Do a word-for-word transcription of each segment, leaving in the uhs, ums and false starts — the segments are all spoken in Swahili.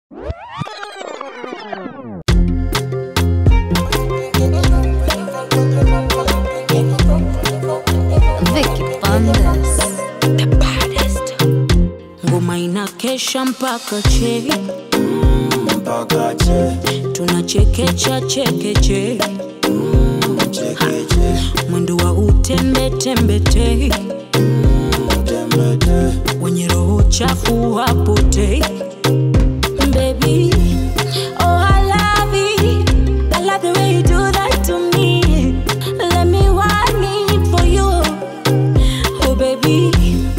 Kesha mpaka che mpaka che tunachekecha chekeche chekeche mwendo wa utembe tembe te tembe te wenye roho chafu hapote. Baby, oh I love it, I love the way you do that to me. Let me want it for you, oh baby.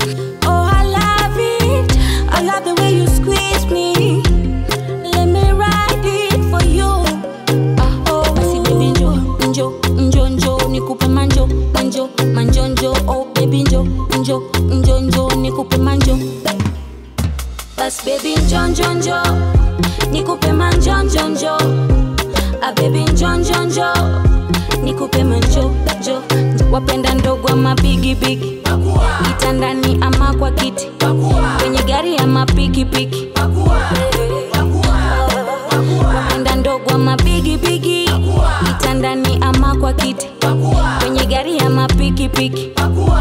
I love the way you squeeze me. Let me ride it for you. Ah oh, basi baby njo, njo, njo, njo, nikupe manjo, manjo, manjo, njo. Oh baby njo, njo, njo, njo, nikupe manjo. Bas baby njo, njo, njo, nikupe manjo, njo, njo. Ah baby njo, njo, njo, nikupe manjo, njo. Wapenda ndogo ama bigi bigi, kitandani ama kwa kiti, kwenye gari ama piki piki. Wapenda ndogo ama bigi bigi, kitandani ama kwa kiti, kwenye gari ama piki piki.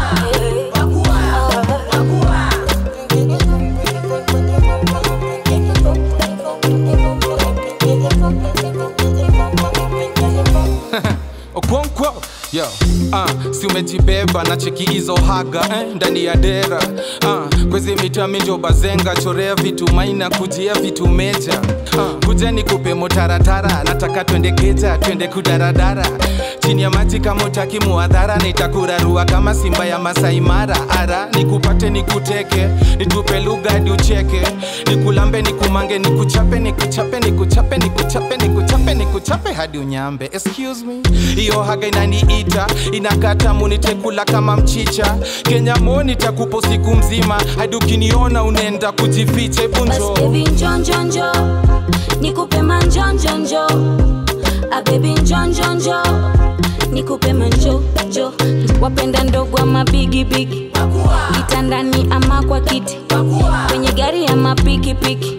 Okonkwo, yo, ah, uh, si umejibeba na cheki hizo haga eh, ndani ya dera ah, uh, kwezi mitami njo bazenga, chorea vitu maina kujia vitu meja ah, uh, kuja nikupe motaratara, nataka twende keja, twende kudaradara chini ya maji kama utaki muadhara, nitakurarua kama simba ya Masai Mara. Ara, nikupate nikuteke, nitupe lugha hadi ucheke, nikulambe nikumange, nikuchape nikuchape nikuchape nikuchape nikuchape nikuchape hadi unyambe. Excuse me, iyo haga inaniita, inakata munitekula kama mchicha. Kenya mo nitakupo siku mzima, hadi ukiniona unenda kujificha. Bunjo bas baby njo njo njo, nikupe manjo njo njo. Ah baby njo njo njo, nikupe manjo njo. Wapenda ndogo ama bigi bigi, kitandani ama kwa kiti, kwenye gari ama piki piki.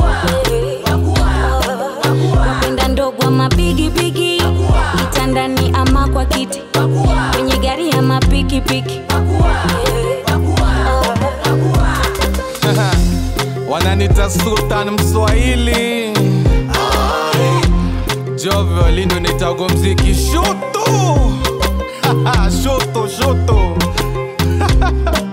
Wapenda ndogo ama bigi bigi, kitandani ama kwa kiti, kwenye gari ama piki piki. Wananita Sultan Mswahili, Jovyo lino nitago mziki shuto. Shuto shuto.